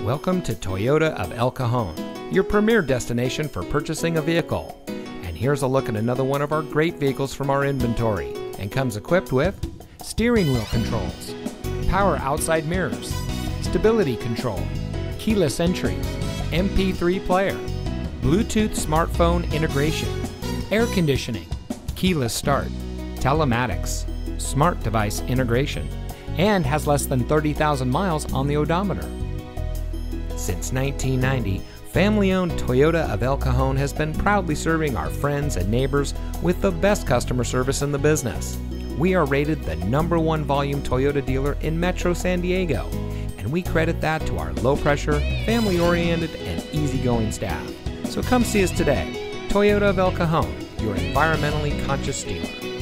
Welcome to Toyota of El Cajon, your premier destination for purchasing a vehicle. And here's a look at another one of our great vehicles from our inventory, and comes equipped with steering wheel controls, power outside mirrors, stability control, keyless entry, MP3 player, Bluetooth smartphone integration, air conditioning, keyless start, telematics, smart device integration, and has less than 30,000 miles on the odometer. Since 1990, family-owned Toyota of El Cajon has been proudly serving our friends and neighbors with the best customer service in the business. We are rated the #1 volume Toyota dealer in Metro San Diego, and we credit that to our low-pressure, family-oriented, and easygoing staff. So come see us today. Toyota of El Cajon, your environmentally conscious dealer.